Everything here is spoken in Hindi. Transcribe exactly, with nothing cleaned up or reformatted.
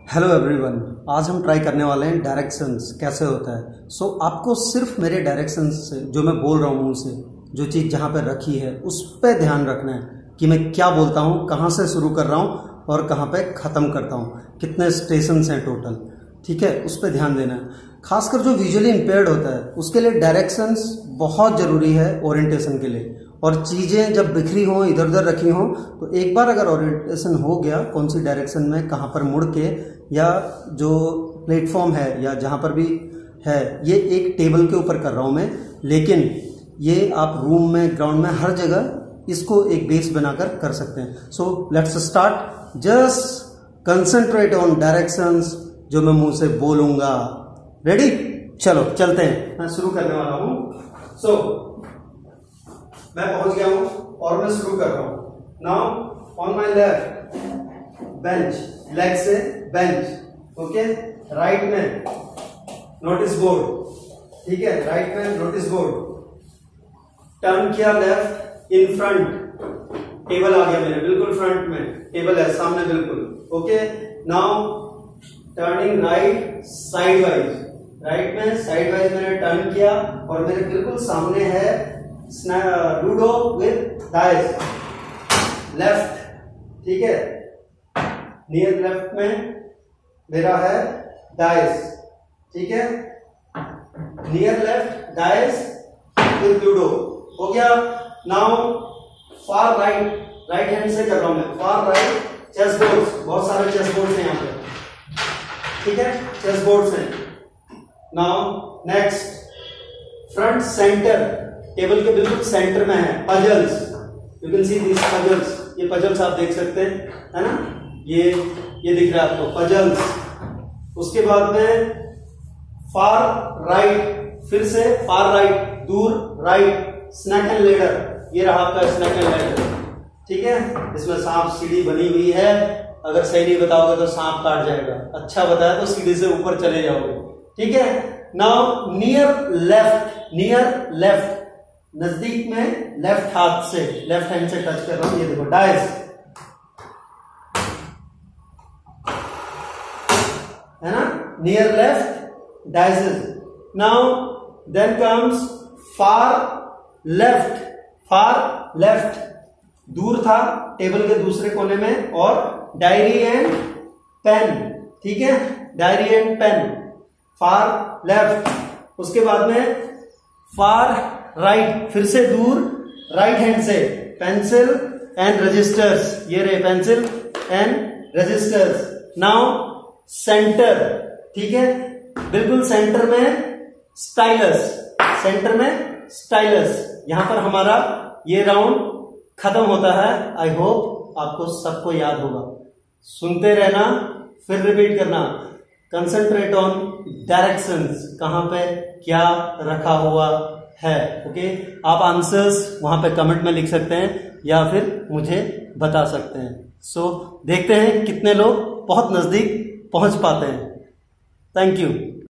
हेलो एवरीवन, आज हम ट्राई करने वाले हैं डायरेक्शंस कैसे होता है। सो so, आपको सिर्फ मेरे डायरेक्शंस से जो मैं बोल रहा हूँ मुंह से, जो चीज़ जहाँ पे रखी है उस पर ध्यान रखना है कि मैं क्या बोलता हूँ, कहाँ से शुरू कर रहा हूँ और कहाँ पे ख़त्म करता हूँ, कितने स्टेशंस हैं टोटल। ठीक है, उस पर ध्यान देना है। खासकर जो विजुअली इम्पेयर्ड होता है उसके लिए डायरेक्शंस बहुत ज़रूरी है ओरिएंटेशन के लिए। और चीज़ें जब बिखरी हों, इधर उधर रखी हों, तो एक बार अगर ओरिएंटेशन हो गया कौन सी डायरेक्शन में कहाँ पर मुड़ के, या जो प्लेटफॉर्म है या जहाँ पर भी है, ये एक टेबल के ऊपर कर रहा हूँ मैं, लेकिन ये आप रूम में, ग्राउंड में, हर जगह इसको एक बेस बनाकर कर सकते हैं। So let's start. Just concentrate on directions जो मैं मुंह से बोलूंगा। रेडी? चलो चलते हैं, मैं शुरू करने वाला हूं। सो so, मैं पहुंच गया हूं और मैं शुरू कर रहा हूं। Now on my left bench, leg से बेंच, ओके। राइट में नोटिस बोर्ड, ठीक है, राइट में नोटिस बोर्ड। टर्न किया लेफ्ट, इन फ्रंट, टेबल आ गया मेरे बिल्कुल फ्रंट में, टेबल है सामने बिल्कुल, okay. Now turning right side wise, right में साइड वाइज मैंने टर्न किया और मेरे बिल्कुल सामने है लूडो विद डाइस। लेफ्ट, ठीक है, नियर लेफ्ट में मेरा है डाइस, ठीक है, near left dice with ludo, हो गया। Now far right, right hand से कर रहा हूं मैं, फार राइट चेस बोर्ड्स, बहुत सारे चेस बोर्ड्स हैं यहाँ पे, ठीक है, चेस बोर्ड्स हैं। Now next front centre, table के बिल्कुल सेंटर में है puzzles, you can see this puzzles, ये पजल्स आप देख सकते हैं, है ना, ये ये दिख रहा है आपको पजल्स। उसके बाद में फार राइट, फिर से फार राइट, दूर राइट, स्नैक एंड लेडर, ये रहा आपका स्नैक एंड लेडर, ठीक है। इसमें सांप सीढ़ी बनी हुई है, अगर सही नहीं बताओगे तो सांप काट जाएगा, अच्छा बताया तो सीढ़ी से ऊपर चले जाओगे, ठीक है। Now near left, near left, नजदीक में, लेफ्ट हाथ से, लेफ्ट हैंड से टच कर रहा हूं, ये देखो डाइस, है ना, near left dices. Now then comes far left, far left, दूर था टेबल के दूसरे कोने में, और डायरी एंड पेन, ठीक है, diary and pen, far left. उसके बाद में फार राइट, फिर से दूर, राइट हैंड से पेंसिल एंड रजिस्टर्स, ये रहे pencil and registers. Now centre, ठीक है, बिल्कुल सेंटर में स्टाइलस, सेंटर में स्टाइलस, यहां पर हमारा ये राउंड खत्म होता है। आई होप आपको सबको याद होगा। सुनते रहना, फिर रिपीट करना। कंसंट्रेट ऑन डायरेक्शंस, कहां पे क्या रखा हुआ है, ओके। आप आंसर्स वहां पे कमेंट में लिख सकते हैं या फिर मुझे बता सकते हैं। सो so, देखते हैं कितने लोग बहुत नजदीक पहुंच पाते हैं। Thank you.